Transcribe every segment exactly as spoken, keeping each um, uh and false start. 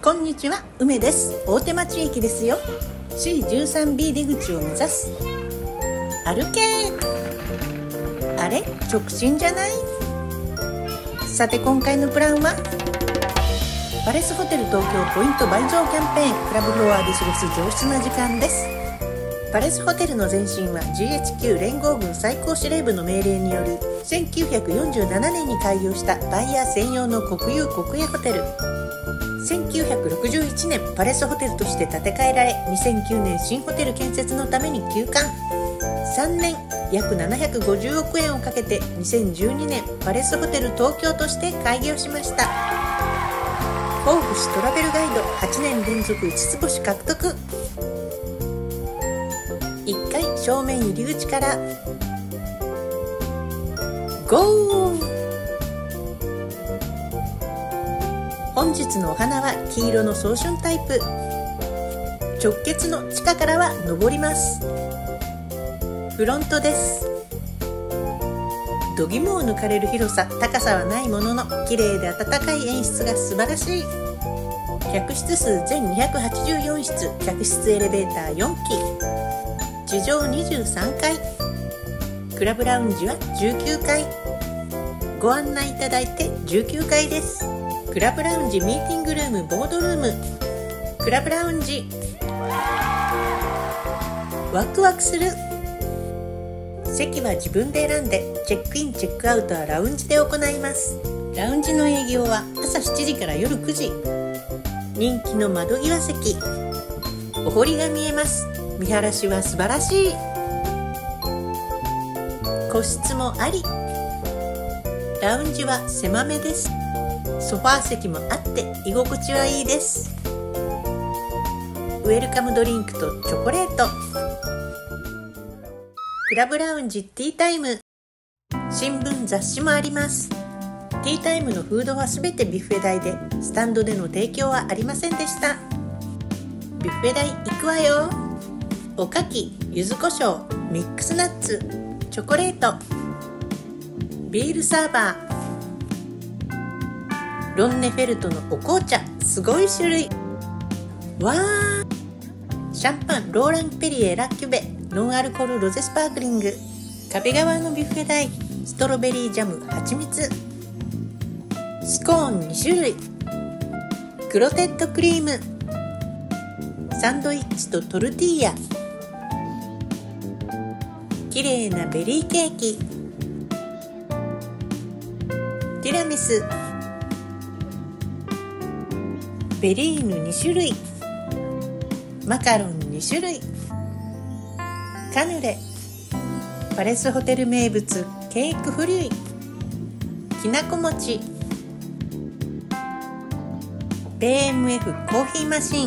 こんにちは、梅です。大手町駅ですよ。 シーじゅうさんビー 出口を目指す。歩けー。あれ、直進じゃない？さて今回のプランはパレスホテル東京ポイント倍増キャンペーン。クラブフロアで過ごす上質な時間です。パレスホテルの前身は ジーエイチキュー 連合軍最高司令部の命令によりせんきゅうひゃくよんじゅうななねんに開業したバイヤー専用の国有国営ホテル。せんきゅうひゃくろくじゅういちねんパレスホテルとして建て替えられ、にせんきゅうねん新ホテル建設のために休館。さんねん約ななひゃくごじゅうおくえんをかけてにせんじゅうにねんパレスホテル東京として開業しました。フォーブストラベルガイドはちねん連続いつつ星獲得。いっかい正面入り口からゴー。本日のお花は黄色の早春タイプ。直結の地下からは上ります。フロントです。度肝を抜かれる広さ、高さはないものの綺麗で温かい演出が素晴らしい。客室数全にひゃくはちじゅうよんしつ、客室エレベーターよんき、地上にじゅうさんかい、クラブラウンジはじゅうきゅうかい。ご案内いただいてじゅうきゅうかいです。クラブラウンジ、ミーティングルーム、ボードルーム。クラブラウンジ、ワクワクする。席は自分で選んで、チェックインチェックアウトはラウンジで行います。ラウンジの営業は朝しちじから夜くじ。人気の窓際席、お堀が見えます。見晴らしは素晴らしい。個室もあり、ラウンジは狭めです。ソファー席もあって居心地はいいです。ウェルカムドリンクとチョコレート。クラブラウンジティータイム、新聞雑誌もあります。ティータイムのフードはすべてビュッフェ代で、スタンドでの提供はありませんでした。ビュッフェ代行くわよ。おかき、柚子胡椒、ミックスナッツ、チョコレート、ビールサーバー、ロンネフェルトのお紅茶、すごい種類。わー、シャンパンローランペリエラキュベノンアルコールロゼスパークリング。壁側のビュッフェ代、ストロベリージャム、蜂蜜、スコーンにしゅるい、クロテッドクリーム、サンドイッチとトルティーヤ、綺麗なベリーケーキ、ティラミス、ベリーヌにしゅるい、マカロンにしゅるい、カヌレ、パレスホテル名物ケークフリュイ、きなこ餅、ベーエムエフ コーヒーマシン。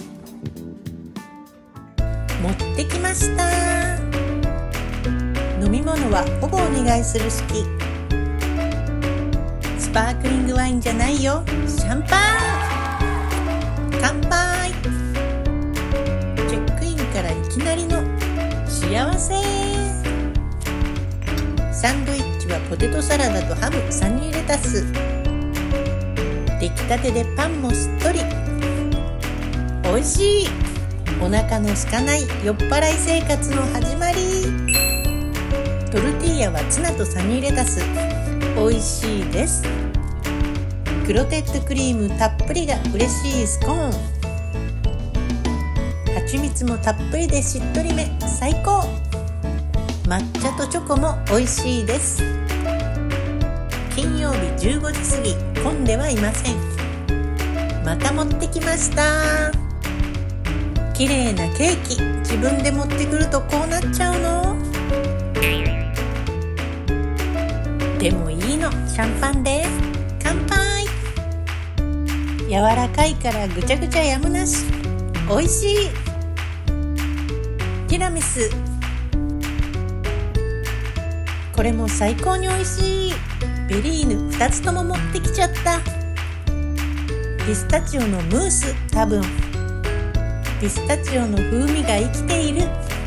持ってきました。飲み物はほぼお願いする式。スパークリングワインじゃないよ、シャンパン。乾杯。チェックインからいきなりの幸せ。サンドイッチはポテトサラダとハム、サニーレタス。出来たてでパンもしっとり。おいしい。お腹の空かない酔っ払い生活の始まり。トルティーヤはツナとサニーレタス。おいしいです。クロテッドクリームたっぷりが嬉しいスコーン。蜂蜜もたっぷりでしっとりめ、最高。抹茶とチョコも美味しいです。金曜日じゅうごじ過ぎ、混んではいません。また持ってきました。綺麗なケーキ、自分で持ってくるとこうなっちゃうの？でもいいの、シャンパンです。乾杯。柔らかいからぐちゃぐちゃやむなし。おいしい。ティラミス、これも最高においしい。ベリーヌふたつとも持ってきちゃった。ピスタチオのムース、多分ピスタチオの風味が生きている。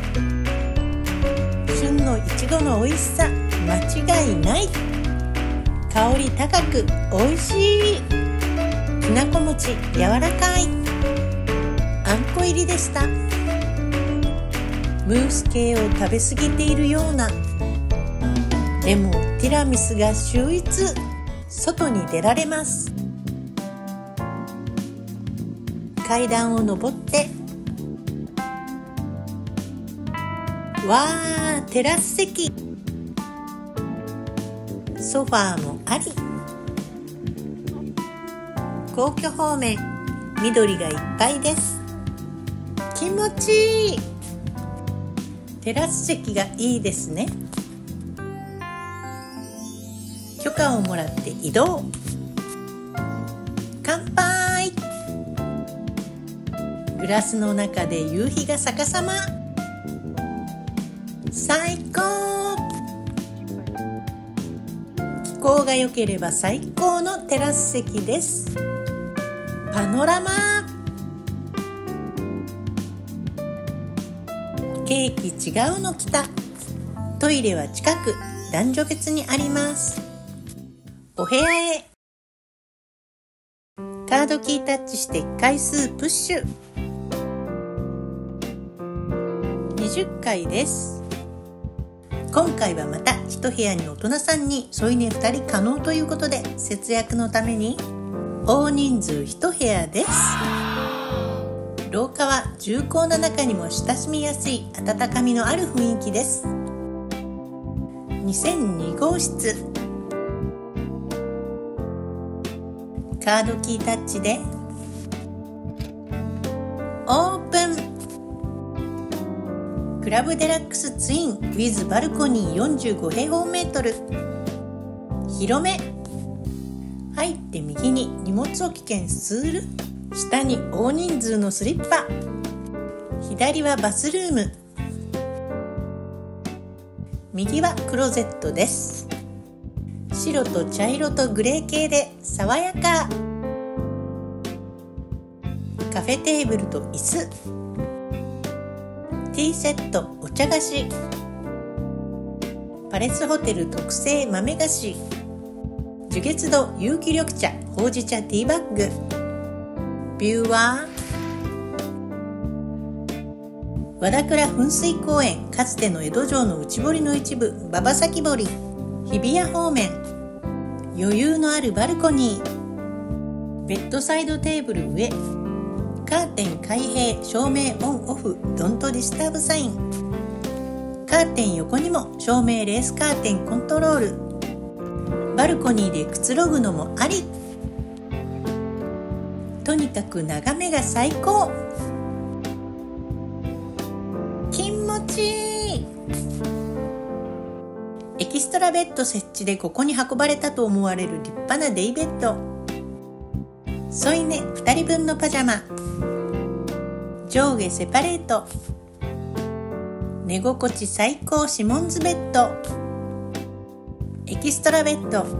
旬のいちごの美味しさ、間違いない。香り高くおいしい。 きなこ餅柔らかいあんこ入りでした。ムース系を食べ過ぎているような。でもティラミスが秀逸。外に出られます。階段を上ってわー、テラス席、ソファーもあり。皇居方面、緑がいっぱいです。気持ちいい。テラス席がいいですね。許可をもらって移動。乾杯。グラスの中で夕日が逆さま。最高。気候が良ければ最高のテラス席です。パノラマ。ケーキ違うの来た。トイレは近く、男女別にあります。お部屋へ。カードキータッチして回数プッシュ。にじゅっかいです。今回はまた一部屋に大人さんにん、添い寝ふたり可能ということで、節約のために大人数一部屋です。廊下は重厚な中にも親しみやすい温かみのある雰囲気です。にせんにごうしつ。カードキータッチでオープン。クラブデラックスツイン with バルコニーよんじゅうごへいほうメートル。広め。入って右に荷物置き兼スツール、下に大人数のスリッパ、左はバスルーム、右はクローゼットです。白と茶色とグレー系で爽やか。カフェテーブルと椅子、ティーセット、お茶菓子、パレスホテル特製豆菓子、樹月堂有機緑茶ほうじ茶ティーバッグ。ビューは和田倉噴水公園、かつての江戸城の内堀の一部、馬場崎堀。日比谷方面、余裕のあるバルコニー、ベッドサイドテーブル上、カーテン開閉、照明オンオフ、ドントディスターブサイン。カーテン横にも照明レースカーテンコントロール。バルコニーでくつろぐのもあり。とにかく眺めが最高。気持ちいい。エキストラベッド設置でここに運ばれたと思われる立派なデイベッド。添い寝ふたりぶんのパジャマ。上下セパレート。寝心地最高シモンズベッド。エキストラベッド。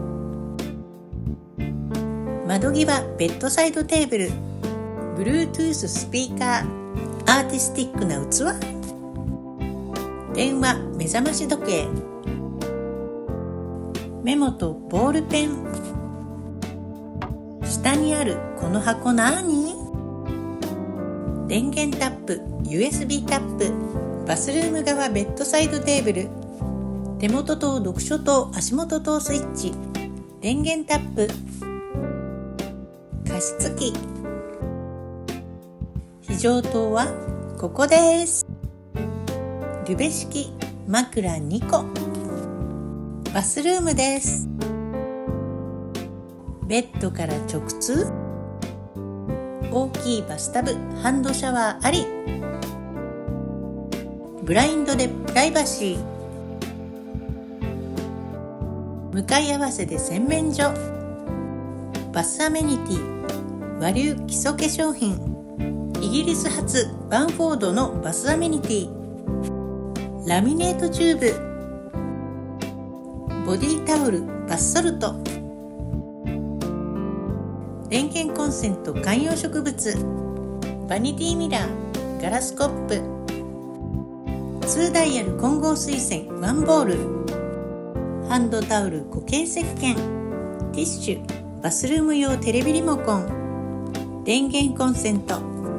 窓際ベッドサイドテーブル。Bluetooth スピーカー。アーティスティックな器。電話、目覚まし時計。メモとボールペン。下にあるこの箱なーに？電源タップ、ユーエスビー タップ。バスルーム側ベッドサイドテーブル。手元灯、読書灯、足元灯スイッチ。電源タップ。加湿器。非常灯はここです。リュベ式枕にこ。バスルームです。ベッドから直通。大きいバスタブ、ハンドシャワーあり。ブラインドでプライバシー。向かい合わせで洗面所。バスアメニティ、和流基礎化粧品。イギリス発バンフォードのバスアメニティ。ラミネートチューブ。ボディタオル、バスソルト。電源コンセント、観葉植物。バニティミラー、ガラスコップ。にダイヤル混合水栓ワンボール。ハンドタオル固形石鹸。ティッシュ、バスルーム用テレビリモコン。 電源コンセント、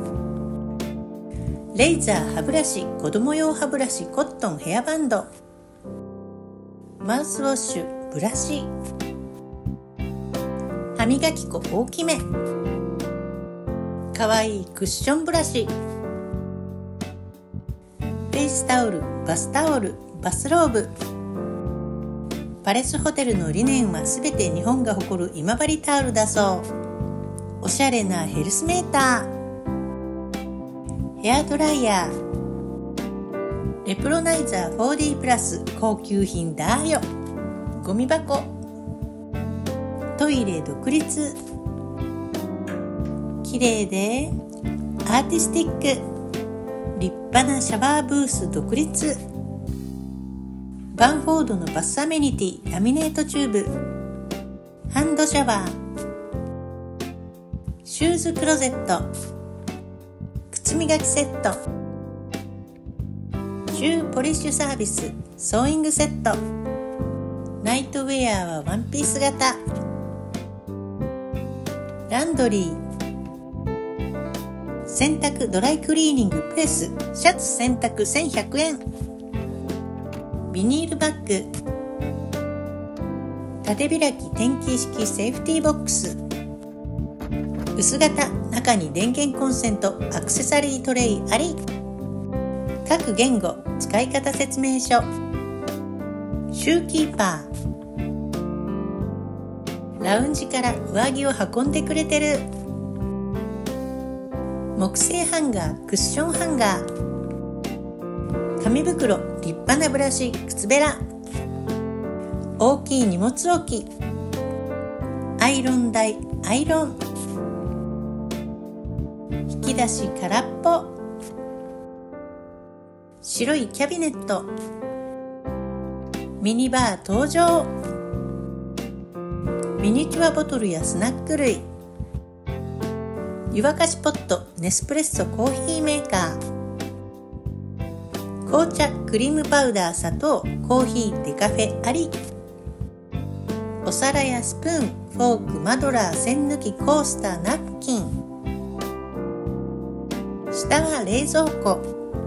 レイザー歯ブラシ、子供用歯ブラシ、コットンヘアバンド、マウスウォッシュ、ブラシ、歯磨き粉大きめ、かわいいクッションブラシ、フェイスタオル、バスタオル、バスローブ。パレスホテルのリネンはすべて日本が誇る今治タオルだそう。おしゃれなヘルスメーター、ヘアドライヤー、レプロナイザー フォーディー プラス、高級品だーよ。ゴミ箱、トイレ独立、綺麗でアーティスティック、立派なシャワーブース独立、バンフォードのバスアメニティ、ラミネートチューブ、ハンドシャワー、シューズクロゼット、靴磨きセット、シューポリッシュサービス、ソーイングセット、ナイトウェアはワンピース型、ランドリー、洗濯ドライクリーニングプレス、シャツ洗濯せんひゃくえん、ビニールバッグ、縦開き転記式セーフティーボックス、薄型、中に電源コンセント、アクセサリートレイあり、各言語使い方説明書、シューキーパー、ラウンジから上着を運んでくれてる、木製ハンガー、クッションハンガー、紙袋、立派なブラシ、靴べら、大きい荷物置き、アイロン台、アイロン、引き出し空っぽ、白いキャビネット、ミニバー登場、ミニチュアボトルやスナック類、湯沸かしポット、ネスプレッソコーヒーメーカー、紅茶、クリームパウダー、砂糖、コーヒー、デカフェあり、お皿やスプーン、フォーク、マドラー、栓抜き、コースター、ナプキン、下は冷蔵庫、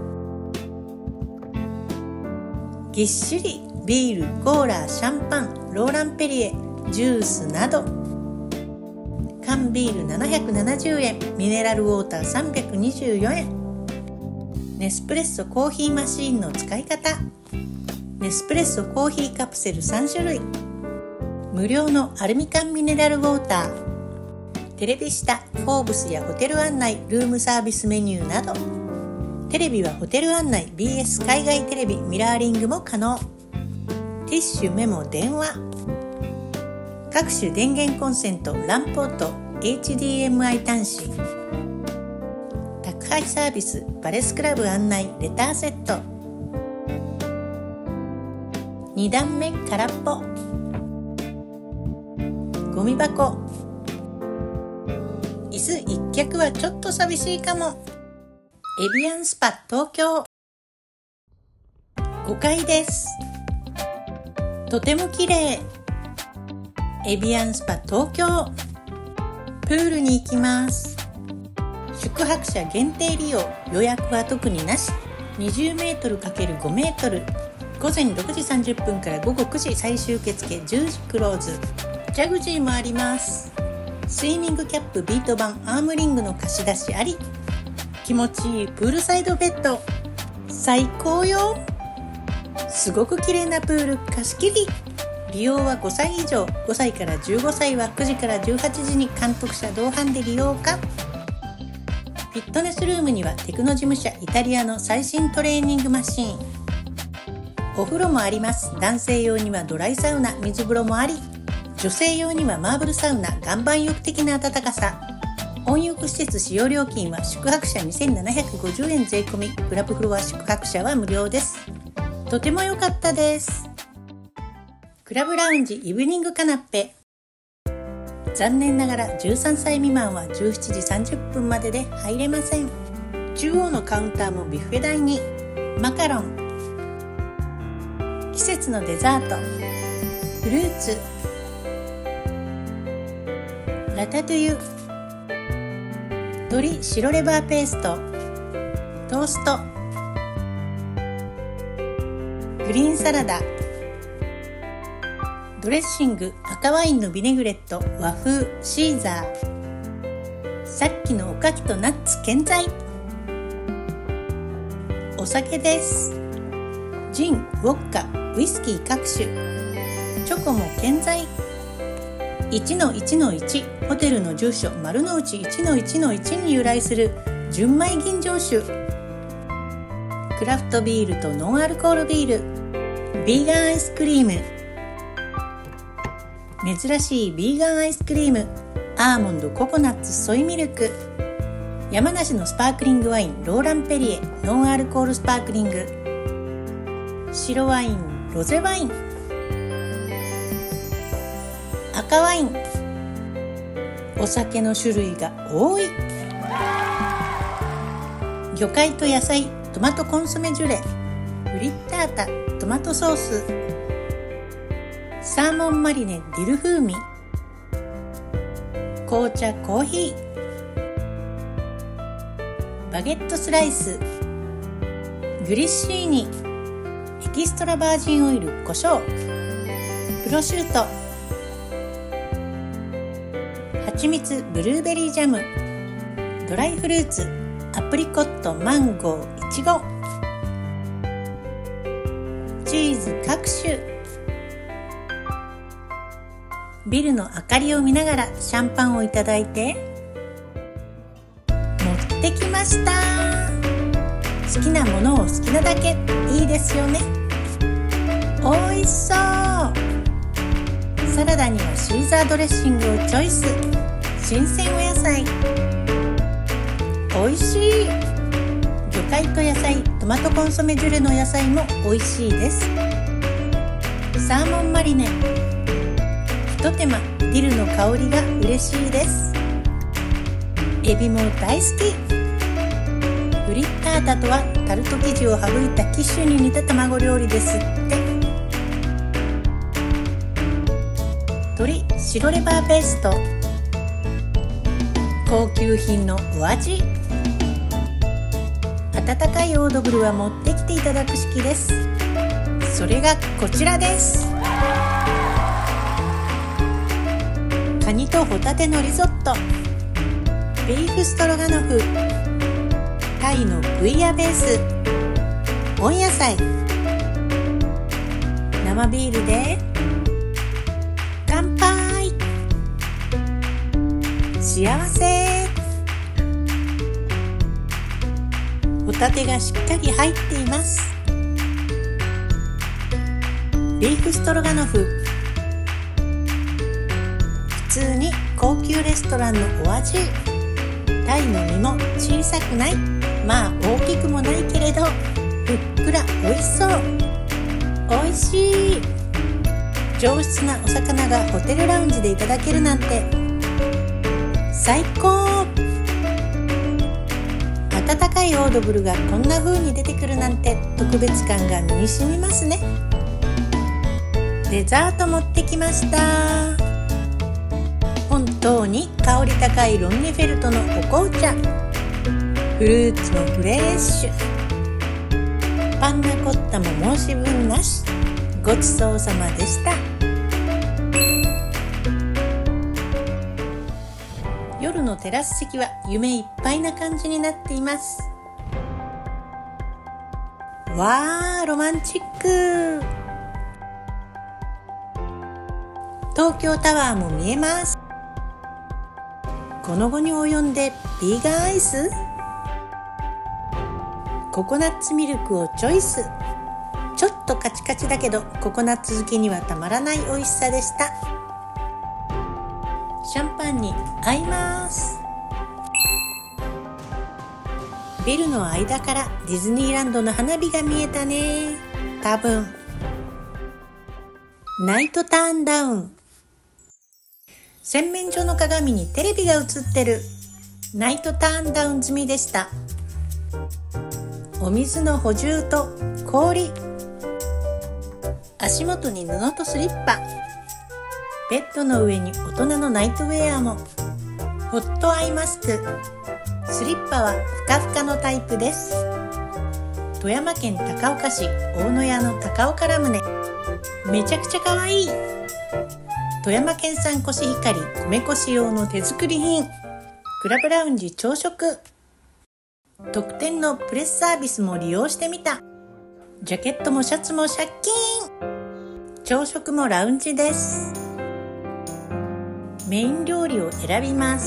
ぎっしりビール、コーラ、シャンパン、ローランペリエ、ジュースなど、缶ビールななひゃくななじゅうえん、ミネラルウォーターさんびゃくにじゅうよえん、ネスプレッソコーヒーマシーンの使い方、ネスプレッソコーヒーカプセルさんしゅるい、無料のアルミ缶ミネラルウォーター、テレビ下、フォーブスやホテル案内、ルームサービスメニューなど、テレビはホテル案内、ビーエス 海外テレビ、ミラーリングも可能、ティッシュ、メモ、電話、各種電源コンセント、ランポート、エイチディーエムアイ 端子、宅配サービス、パレスクラブ案内、レターセット、に段目空っぽ、ゴミ箱、椅子一脚はちょっと寂しいかも。エビアンスパ東京ごかいです。とても綺麗。エビアンスパ東京、プールに行きます。宿泊者限定利用、予約は特になし。にじゅうメートルかけるごメートル、午前ろくじさんじゅっぷんから午後くじ最終受付、じゅうじクローズ。ジャグジーもあります。スイミングキャップ、ビート板、アームリングの貸し出しあり。気持ちいいプールサイドベッド、最高よ。すごく綺麗なプール貸し切り。利用はごさい以上、ごさいからじゅうごさいはくじからじゅうはちじに監督者同伴で利用可。フィットネスルームにはテクノ事務社イタリアの最新トレーニングマシーン。お風呂もあります。男性用にはドライサウナ、水風呂もあり、女性用にはマーブルサウナ、岩盤浴的な暖かさ。温浴施設使用料金は宿泊者にせんななひゃくごじゅうえん税込み、クラブフロア宿泊者は無料です。とても良かったです。クラブラウンジイブニングカナッペ。残念ながらじゅうさんさい未満はじゅうしちじさんじゅっぷんまでで入れません。中央のカウンターもビュッフェ台に。マカロン、季節のデザート、フルーツ、ラタトゥイユ、 鶏白レバーペースト、トースト、グリーンサラダ、ドレッシング赤ワインのビネグレット和風シーザー、さっきのおかきとナッツ健在、お酒です。ジン、ウォッカ、ウイスキー各種、チョコも健在。 いちのいちのいち ホテルの住所丸の内 いちのいちのいち に由来する純米吟醸酒、クラフトビールとノンアルコールビール、ビーガンアイスクリーム、珍しいビーガンアイスクリーム、アーモンド、ココナッツ、ソイミルク、山梨のスパークリングワインローランペリエノンアルコールスパークリング、白ワイン、ロゼワイン、赤ワイン、お酒の種類が多い。魚介と野菜トマトコンソメジュレ、フリッタータトマトソース、サーモンマリネディル風味、紅茶コーヒー、バゲットスライス、グリッシーニ、エキストラバージンオイル胡椒、プロシュート、はちみつブルーベリージャム、ドライフルーツアプリコットマンゴーいちご、チーズ各種。ビルの明かりを見ながらシャンパンをいただいて、持ってきました。好きなものを好きなだけ、いいですよね。おいしそう。サラダにはシーザードレッシングをチョイス。新鮮お野菜、おいしい。魚介と野菜トマトコンソメジュレの野菜もおいしいです。サーモンマリネ、ひと手間ディルの香りが嬉しいです。エビも大好き。フリッタータとはタルト生地を省いたキッシュに似た卵料理ですって。鶏白レバーペースト、高級品のお味。温かいオードブルは持ってきていただく式です。それがこちらです。カニとホタテのリゾット、ビーフストロガノフ、タイのブイヤベース、温野菜、生ビールで乾杯。幸せ。ホタテがしっかり入っています。ビーフストロガノフ、普通に高級レストランのお味。タイの身も小さくない、まあ大きくもないけれどふっくらおいしそう。おいしい。上質なお魚がホテルラウンジでいただけるなんて最高。温かいオードブルがこんな風に出てくるなんて特別感が身に染みますね。デザート持ってきました。本当に香り高いロンゲフェルトのお紅茶、フルーツもフレッシュ、パンナコッタも申し分なし。ごちそうさまでした。夜のテラス席は夢いっぱいな感じになっています。わー、ロマンチック。東京タワーも見えます。この後に及んでビーガンアイス、ココナッツミルクをチョイス。ちょっとカチカチだけどココナッツ好きにはたまらない美味しさでした。シャンパンに合います。ビルの間からディズニーランドの花火が見えたね。多分ナイトターンダウン。洗面所の鏡にテレビが映ってる。ナイトターンダウン済みでした。お水の補充と氷、足元に布とスリッパ、ベッドの上に大人のナイトウェアも、ホットアイマスク、 スリッパはふかふかのタイプです。富山県高岡市大野屋の高岡ラムネ、めちゃくちゃかわいい。富山県産コシヒカリ米こし用の手作り品。クラブラウンジ朝食、特典のプレスサービスも利用してみた。ジャケットもシャツもシャッキーン。朝食もラウンジです。メイン料理を選びます。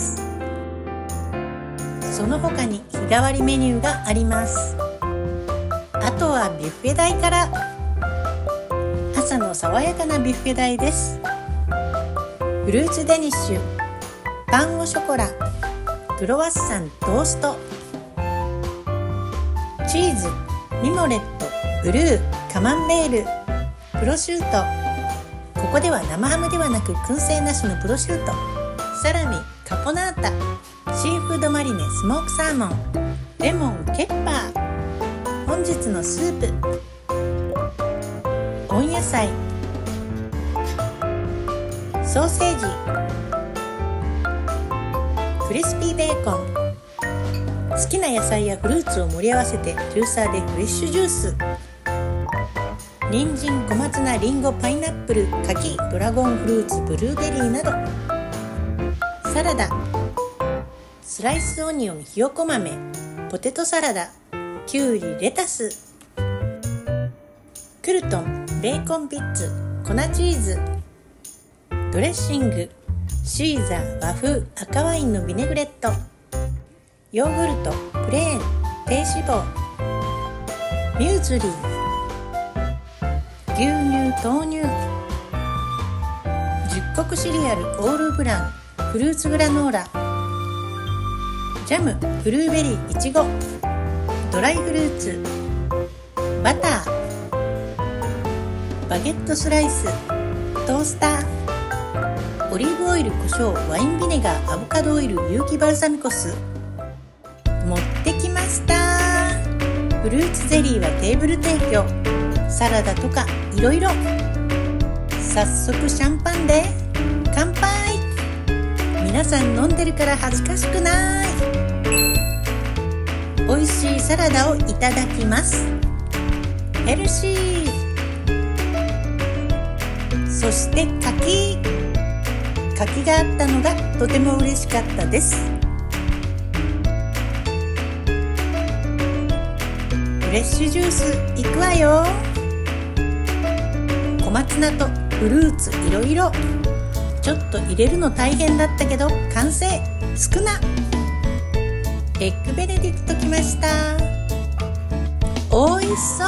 その他に日替わりメニューがあります。あとはビュッフェ代から。朝の爽やかなビュッフェ代です。フルーツデニッシュ、パンオショコラ、クロワッサントースト、チーズ、ミモレット、ブルー、カマンベール、プロシュート。ここでは生ハムではなく燻製なしのプロシュート、サラミ、カポナータ、シーフードマリネ、スモークサーモン、レモン、ケッパー。本日のスープ、温野菜、ソーセージ、クリスピーベーコン。好きな野菜やフルーツを盛り合わせてジューサーでフレッシュジュース。人参、小松菜、リンゴ、パイナップル、柿、ドラゴンフルーツ、ブルーベリーなど。サラダ、スライスオニオン、ひよこ豆、ポテトサラダ、きゅうり、レタス、クルトン、ベーコンピッツ、粉チーズ、ドレッシング、シーザー、和風、赤ワインのビネグレット、ヨーグルト、プレーン、低脂肪、ミューズリー、牛乳、豆乳、十穀シリアル、オールブラン、フルーツグラノーラ、ジャム、ブルーベリー、いちご、ドライフルーツ、バター、バゲットスライス、トースター、オリーブオイル、胡椒、ワインビネガー、アボカドオイル、有機バルサミコ酢。持ってきました。フルーツゼリーはテーブル提供。サラダとかいろいろ。早速シャンパンで乾杯。皆さん飲んでるから恥ずかしくない。美味しいサラダをいただきます。ヘルシー。そして柿。柿があったのがとても嬉しかったです。フレッシュジュースいくわよ。小松菜とフルーツいろいろ。ちょっと入れるの大変だったけど完成。少な。エッグベネディクトきました。おいしそう。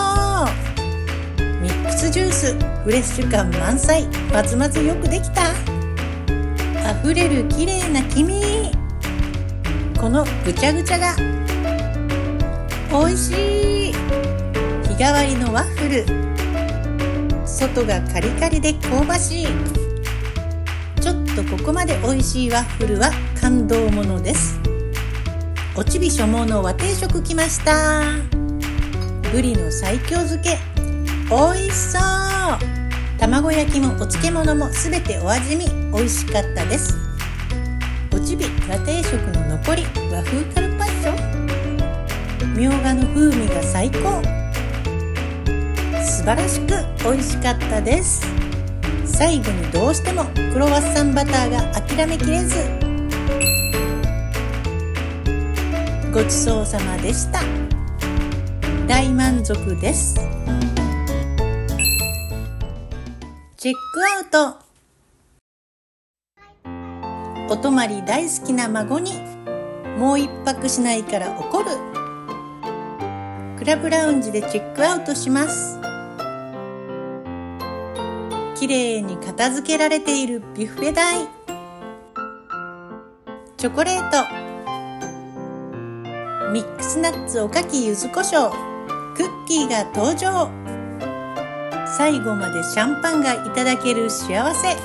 ミックスジュース、フレッシュ感満載。まずまずよくできた。あふれる綺麗な黄身。このぐちゃぐちゃがおいしい。日替わりのワッフル。外がカリカリで香ばしい。ちょっとここまでおいしいワッフルは感動ものです。おちび所望の和定食きました。ぶりの西京漬け、おいしそう。卵焼きもお漬物もすべてお味見おいしかったです。おちび和定食の残り和風カルパッチョ、みょうがの風味が最高。素晴らしくおいしかったです。最後にどうしてもクロワッサンバターが諦めきれず。ごちそうさまでした。大満足です。チェックアウト。お泊まり大好きな孫にもう一泊しないから怒る。クラブラウンジでチェックアウトします。きれいに片付けられているビュッフェ台。チョコレート、ミックスナッツ、おかき、柚子胡椒、クッキーが登場。最後までシャンパンがいただける幸せ。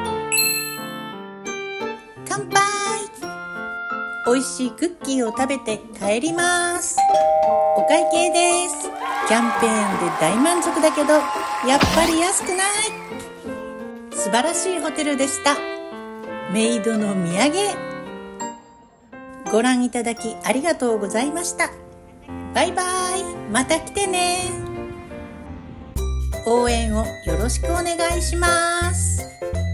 乾杯。美味しいクッキーを食べて帰ります。お会計です。キャンペーンで大満足だけどやっぱり安くない。素晴らしいホテルでした。メイドの土産。 ご覧いただきありがとうございました。バイバイ。また来てね。応援をよろしくお願いします。